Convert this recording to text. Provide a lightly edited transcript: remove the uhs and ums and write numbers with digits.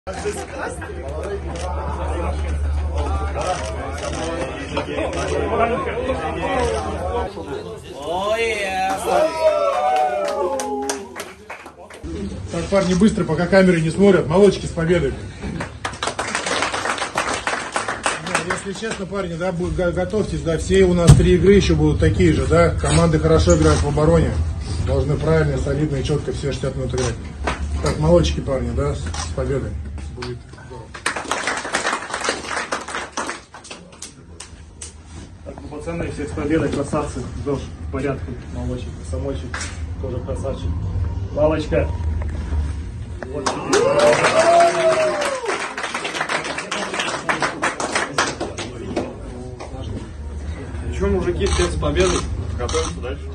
Так, парни, быстро, пока камеры не смотрят. Молодчики, с победой. Если честно, парни, да, готовьтесь, да, все у нас 3 игры еще будут такие же, да. Команды хорошо играют в обороне. Должны правильно, солидно и четко все 60 минут играть. Так, молодчики, парни, да, с победой. Будет здорово. Так, ну, пацаны, всех с победой, красавцы. Жош, в порядке, молодчик, самойчик, тоже красавчик. Палочка. Вот. Че, мужики, всех с победой. Готовимся дальше.